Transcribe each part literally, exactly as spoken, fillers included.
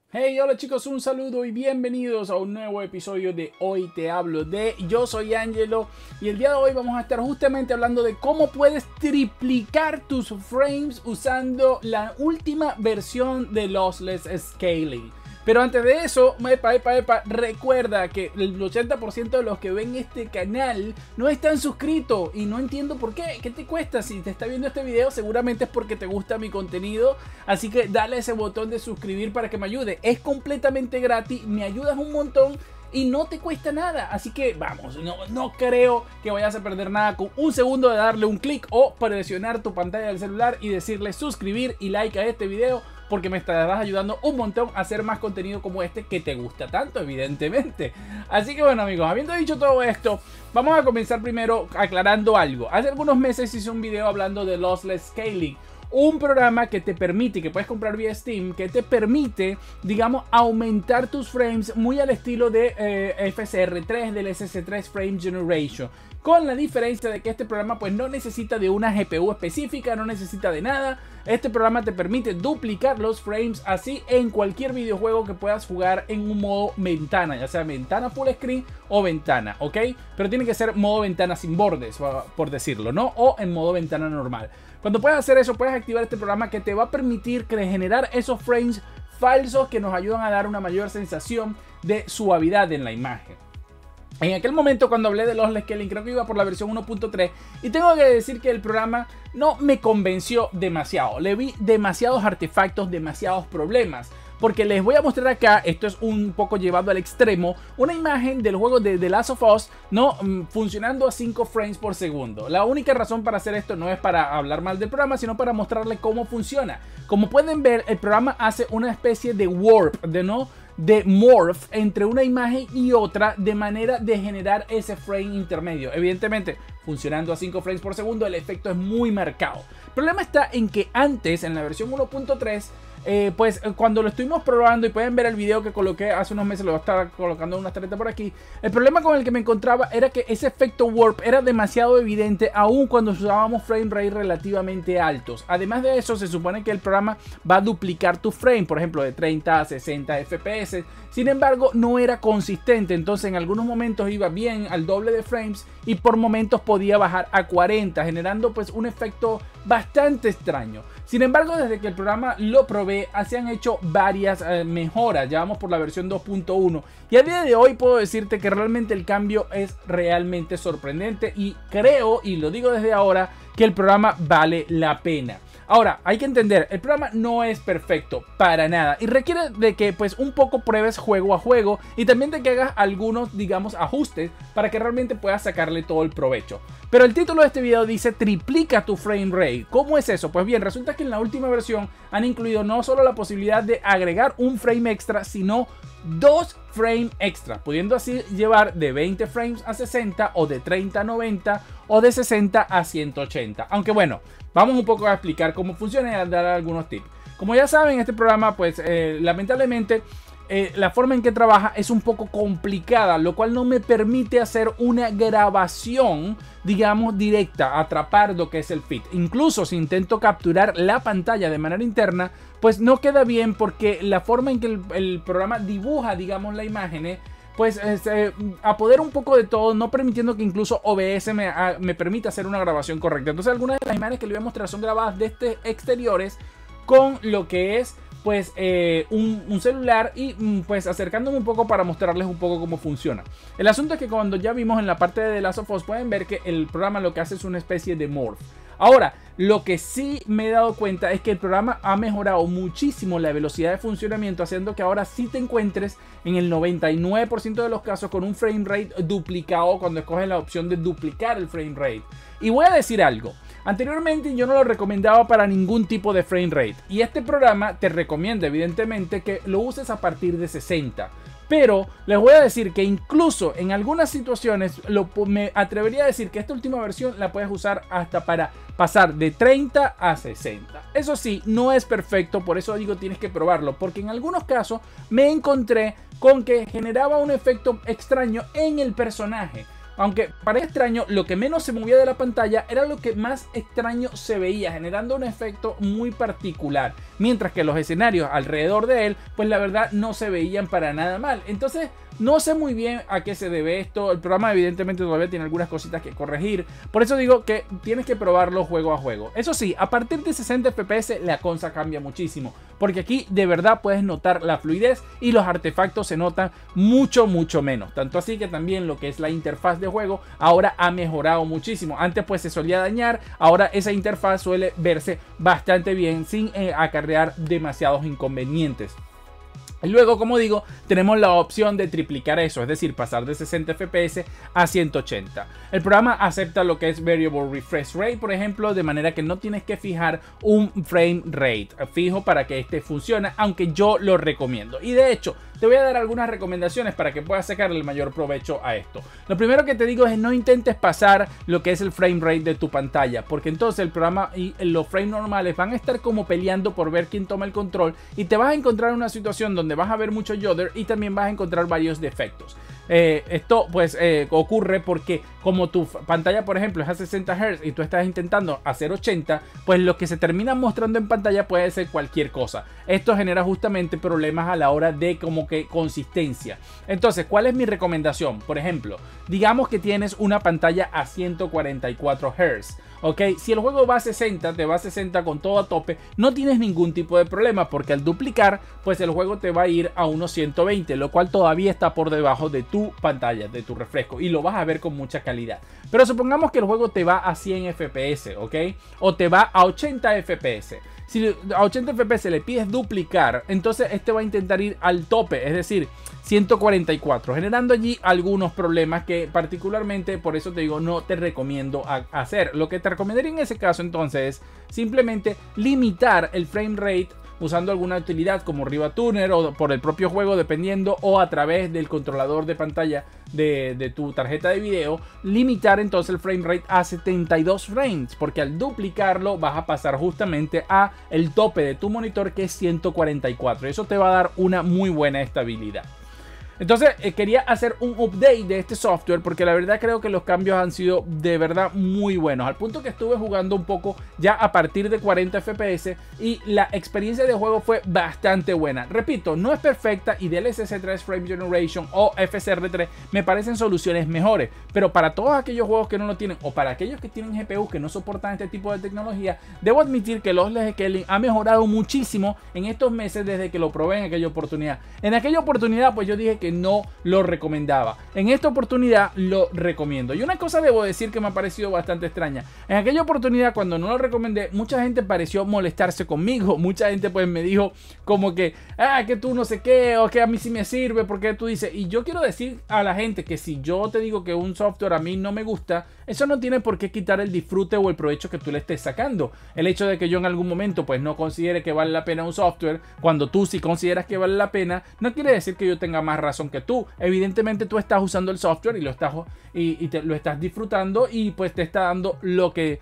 Hey, hola chicos, un saludo y bienvenidos a un nuevo episodio de Hoy Te Hablo de. Yo soy Angelo y el día de hoy vamos a estar justamente hablando de cómo puedes triplicar tus frames usando la última versión de Lossless Scaling. Pero antes de eso, epa, epa, epa, recuerda que el ochenta por ciento de los que ven este canal no están suscritos y no entiendo por qué. ¿Qué te cuesta? Si te está viendo este video, seguramente es porque te gusta mi contenido. Así que dale ese botón de suscribir para que me ayude. Es completamente gratis, me ayudas un montón y no te cuesta nada. Así que vamos, no, no creo que vayas a perder nada con un segundo de darle un clic o presionar tu pantalla del celular y decirle suscribir y like a este video, porque me estarás ayudando un montón a hacer más contenido como este que te gusta tanto, evidentemente. Así que bueno, amigos, habiendo dicho todo esto, vamos a comenzar primero aclarando algo. Hace algunos meses hice un video hablando de Lossless Scaling, un programa que te permite, que puedes comprar vía Steam, que te permite, digamos, aumentar tus frames muy al estilo de eh, F S R tres, del S S tres Frame Generation. Con la diferencia de que este programa pues no necesita de una G P U específica, no necesita de nada. Este programa te permite duplicar los frames así en cualquier videojuego que puedas jugar en un modo ventana, ya sea ventana full screen o ventana, ¿ok? Pero tiene que ser modo ventana sin bordes, por decirlo, ¿no? O en modo ventana normal. Cuando puedas hacer eso, puedes activar este programa que te va a permitir generar esos frames falsos que nos ayudan a dar una mayor sensación de suavidad en la imagen. En aquel momento, cuando hablé de Lossless Scaling, creo que iba por la versión uno punto tres y tengo que decir que el programa no me convenció demasiado. Le vi demasiados artefactos, demasiados problemas. Porque les voy a mostrar acá, esto es un poco llevado al extremo, una imagen del juego de The Last of Us, ¿no? Funcionando a cinco frames por segundo. La única razón para hacer esto no es para hablar mal del programa, sino para mostrarle cómo funciona. Como pueden ver, el programa hace una especie de warp, de no... de morph entre una imagen y otra de manera de generar ese frame intermedio. Evidentemente, funcionando a cinco frames por segundo, el efecto es muy marcado. El problema está en que antes, en la versión uno punto tres, eh, pues cuando lo estuvimos probando, y pueden ver el video que coloqué hace unos meses, lo voy a estar colocando en unas treinta por aquí, el problema con el que me encontraba era que ese efecto warp era demasiado evidente aún cuando usábamos frame rate relativamente altos. Además de eso, se supone que el programa va a duplicar tu frame, por ejemplo, de treinta a sesenta F P S. Sin embargo, no era consistente, entonces en algunos momentos iba bien al doble de frames y por momentos podía bajar a cuarenta, generando pues un efecto bastante extraño. Sin embargo, desde que el programa lo probé, se han hecho varias eh, mejoras. Ya vamos por la versión dos punto uno y a día de hoy puedo decirte que realmente el cambio es realmente sorprendente y creo, y lo digo desde ahora, que el programa vale la pena. Ahora, hay que entender, el programa no es perfecto para nada y requiere de que pues un poco pruebes juego a juego y también de que hagas algunos, digamos, ajustes para que realmente puedas sacarle todo el provecho. Pero el título de este video dice triplica tu frame rate. ¿Cómo es eso? Pues bien, resulta que en la última versión han incluido no solo la posibilidad de agregar un frame extra, sino dos frames extra, pudiendo así llevar de veinte frames a sesenta o de treinta a noventa o de sesenta a ciento ochenta. Aunque bueno, vamos un poco a explicar cómo funciona y a dar algunos tips. Como ya saben, este programa pues eh, lamentablemente eh, la forma en que trabaja es un poco complicada, lo cual no me permite hacer una grabación, digamos, directa, atrapar lo que es el feed. Incluso si intento capturar la pantalla de manera interna, pues no queda bien porque la forma en que el, el programa dibuja, digamos, la imagen, eh, pues eh, apodera un poco de todo, no permitiendo que incluso O B S me, a, me permita hacer una grabación correcta. Entonces algunas de las imágenes que les voy a mostrar son grabadas desde exteriores con lo que es pues eh, un, un celular y pues acercándome un poco para mostrarles un poco cómo funciona. El asunto es que cuando ya vimos en la parte de The Last of Us pueden ver que el programa lo que hace es una especie de morph. Ahora, lo que sí me he dado cuenta es que el programa ha mejorado muchísimo la velocidad de funcionamiento, haciendo que ahora sí te encuentres en el noventa y nueve por ciento de los casos con un frame rate duplicado cuando escoges la opción de duplicar el frame rate. Y voy a decir algo. Anteriormente yo no lo recomendaba para ningún tipo de frame rate y este programa te recomienda evidentemente que lo uses a partir de sesenta. Pero les voy a decir que incluso en algunas situaciones lo, me atrevería a decir que esta última versión la puedes usar hasta para pasar de treinta a sesenta. Eso sí, no es perfecto, por eso digo tienes que probarlo, porque en algunos casos me encontré con que generaba un efecto extraño en el personaje. aunque parece extraño, lo que menos se movía de la pantalla era lo que más extraño se veía, generando un efecto muy particular, mientras que los escenarios alrededor de él, pues la verdad no se veían para nada mal. Entonces no sé muy bien a qué se debe esto. El programa evidentemente todavía tiene algunas cositas que corregir. Por eso digo que tienes que probarlo juego a juego. Eso sí, a partir de sesenta F P S la cosa cambia muchísimo. Porque aquí de verdad puedes notar la fluidez y los artefactos se notan mucho, mucho menos. Tanto así que también lo que es la interfaz de juego ahora ha mejorado muchísimo. Antes pues se solía dañar. Ahora esa interfaz suele verse bastante bien sin eh, acarrear demasiados inconvenientes. Y luego, como digo, tenemos la opción de triplicar eso, es decir, pasar de sesenta F P S a ciento ochenta. El programa acepta lo que es Variable Refresh Rate, por ejemplo, de manera que no tienes que fijar un frame rate fijo para que este funcione, aunque yo lo recomiendo. Y de hecho, te voy a dar algunas recomendaciones para que puedas sacarle el mayor provecho a esto. Lo primero que te digo es no intentes pasar lo que es el frame rate de tu pantalla, porque entonces el programa y los frames normales van a estar como peleando por ver quién toma el control y te vas a encontrar en una situación donde vas a ver mucho jodder y también vas a encontrar varios defectos. Eh, esto pues eh, ocurre porque como tu pantalla por ejemplo es a sesenta hertz y tú estás intentando hacer ochenta, pues lo que se termina mostrando en pantalla puede ser cualquier cosa. Esto genera justamente problemas a la hora de como que consistencia. Entonces, ¿cuál es mi recomendación? Por ejemplo, digamos que tienes una pantalla a ciento cuarenta y cuatro hertz. Ok, si el juego va a sesenta, te va a sesenta con todo a tope, no tienes ningún tipo de problema porque al duplicar, pues el juego te va a ir a unos ciento veinte, lo cual todavía está por debajo de tu pantalla, de tu refresco, y lo vas a ver con mucha calidad. Pero supongamos que el juego te va a cien F P S, ok, o te va a ochenta F P S. Si a ochenta F P S le pides duplicar, entonces este va a intentar ir al tope, es decir, ciento cuarenta y cuatro, generando allí algunos problemas que particularmente, por eso te digo, no te recomiendo hacer. Lo que te recomendaría en ese caso entonces es simplemente limitar el frame rate usando alguna utilidad como Riva Tuner o por el propio juego dependiendo, o a través del controlador de pantalla de, de tu tarjeta de video, limitar entonces el frame rate a setenta y dos frames, porque al duplicarlo vas a pasar justamente a el tope de tu monitor, que es ciento cuarenta y cuatro. Eso te va a dar una muy buena estabilidad. Entonces eh, quería hacer un update de este software porque la verdad creo que los cambios han sido de verdad muy buenos, al punto que estuve jugando un poco ya a partir de cuarenta F P S y la experiencia de juego fue bastante buena. Repito, no es perfecta y D L S S tres Frame Generation o F S R tres me parecen soluciones mejores, pero para todos aquellos juegos que no lo tienen o para aquellos que tienen G P U que no soportan este tipo de tecnología, debo admitir que Lost Left Scaling ha mejorado muchísimo en estos meses desde que lo probé en aquella oportunidad. En aquella oportunidad pues yo dije que no lo recomendaba. En esta oportunidad lo recomiendo. Y una cosa debo decir que me ha parecido bastante extraña. En aquella oportunidad cuando no lo recomendé, mucha gente pareció molestarse conmigo. Mucha gente pues me dijo como que, ah, que tú no sé qué, o que a mí sí me sirve, porque tú dices. Y yo quiero decir a la gente que si yo te digo que un software a mí no me gusta, eso no tiene por qué quitar el disfrute o el provecho que tú le estés sacando. El hecho de que yo en algún momento pues no considere que vale la pena un software, cuando tú sí consideras que vale la pena, no quiere decir que yo tenga más razón que tú. Evidentemente tú estás usando el software y lo estás, y, y te, lo estás disfrutando y pues te está dando lo que...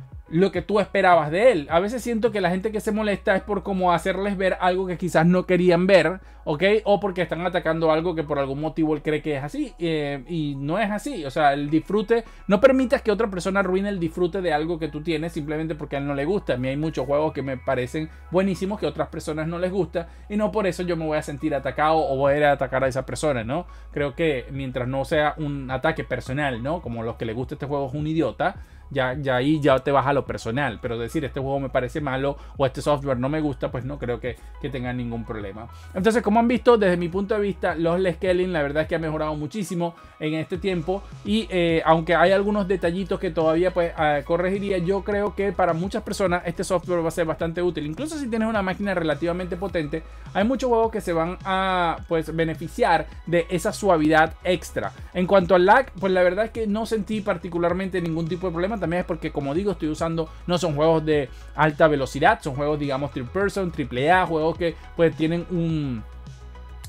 lo que tú esperabas de él. A veces siento que la gente que se molesta es por como hacerles ver algo que quizás no querían ver, ¿ok? O porque están atacando algo que por algún motivo él cree que es así, eh, y no es así. O sea, el disfrute, no permitas que otra persona arruine el disfrute de algo que tú tienes simplemente porque a él no le gusta. A mí hay muchos juegos que me parecen buenísimos que a otras personas no les gusta y no por eso yo me voy a sentir atacado o voy a ir a atacar a esa persona, ¿no? Creo que mientras no sea un ataque personal, ¿no? Como los que les gusta este juego es un idiota, Ya, ya ahí ya te vas a lo personal, pero decir este juego me parece malo o este software no me gusta, pues no creo que, que tengan ningún problema. Entonces, como han visto, desde mi punto de vista, Lost Left Scaling la verdad es que ha mejorado muchísimo en este tiempo y eh, aunque hay algunos detallitos que todavía pues uh, corregiría, yo creo que para muchas personas este software va a ser bastante útil. Incluso si tienes una máquina relativamente potente, hay muchos juegos que se van a pues beneficiar de esa suavidad extra. En cuanto al lag, pues la verdad es que no sentí particularmente ningún tipo de problema. También es porque, como digo, estoy usando, no son juegos de alta velocidad, son juegos digamos third person, triple A, juegos que pues tienen un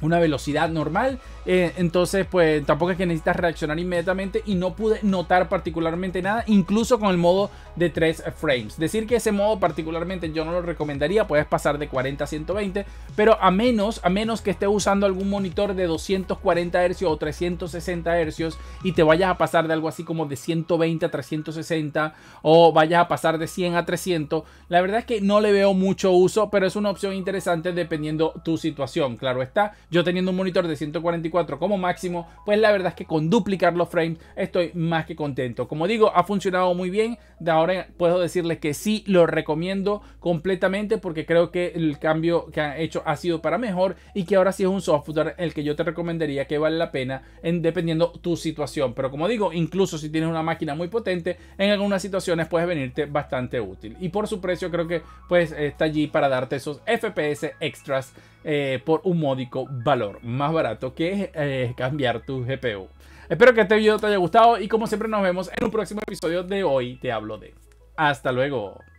una velocidad normal, eh, entonces pues tampoco es que necesitas reaccionar inmediatamente, y no pude notar particularmente nada, incluso con el modo de tres frames. Decir que ese modo particularmente yo no lo recomendaría, puedes pasar de cuarenta a ciento veinte, pero a menos, a menos que estés usando algún monitor de doscientos cuarenta hercios o trescientos sesenta hercios y te vayas a pasar de algo así como de ciento veinte a trescientos sesenta, o vayas a pasar de cien a trescientos, la verdad es que no le veo mucho uso, pero es una opción interesante dependiendo tu situación. Claro está, yo teniendo un monitor de ciento cuarenta y cuatro como máximo, pues la verdad es que con duplicar los frames estoy más que contento. Como digo, ha funcionado muy bien. De ahora puedo decirles que sí, lo recomiendo completamente, porque creo que el cambio que han hecho ha sido para mejor, y que ahora sí es un software el que yo te recomendaría, que vale la pena en, dependiendo tu situación. Pero como digo, incluso si tienes una máquina muy potente, en algunas situaciones puede venirte bastante útil, y por su precio creo que pues está allí para darte esos F P S extras eh, por un módico valor, más barato que eh, cambiar tu G P U. Espero que este video te haya gustado, y como siempre nos vemos en un próximo episodio de Hoy Te Hablo De. Hasta luego.